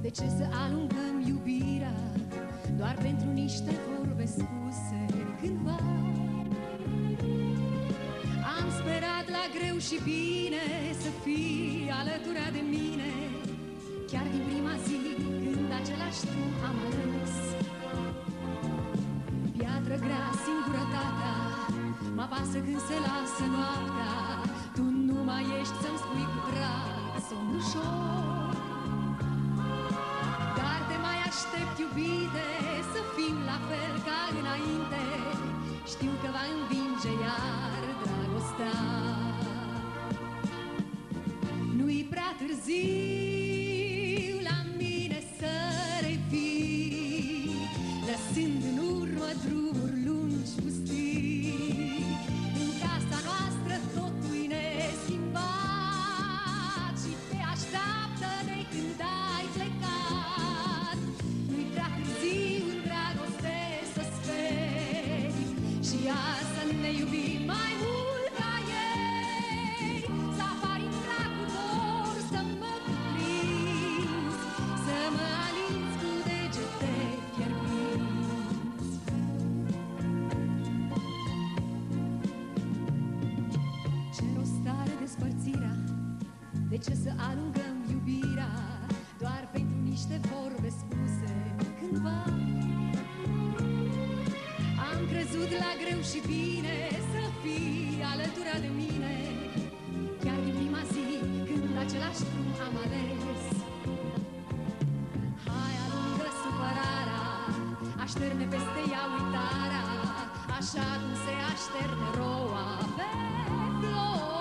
De ce să alungăm iubirea doar pentru niște vorbe spuse cândva? Am sperat la greu și bine să fii alături de mine, chiar din prima zi când același drum am ales. Piatră grea, singurătatea mă apasă când se lasă noaptea. Tu nu mai ești să-mi spui cu drag somn ușor, dar te mai aștept, iubite, să fim la fel ca înainte. Știu că va învinge iar dragostea. Nu-i prea târziu la mine să revii, lăsând în urmă drumuri lungi pustii. În casa noastră totul e neschimbat și te așteaptă de când ai plecat. Nu-i prea târziu în dragoste să speri și iar să ne iubim mai mult ca ei. Să apari în dragul lor, să mă cuprinzi, să mă alinți cu degete fierbinți. Ce rost are despărțirea? De ce să alungăm iubirea doar pentru niște vorbe spuse cândva? Am crezut la greu și bine să fii alături de mine, chiar din prima zi când același drum am ales. Hai, alungă supărarea, așterne peste ea uitarea, așa cum se așterne roa pe flori.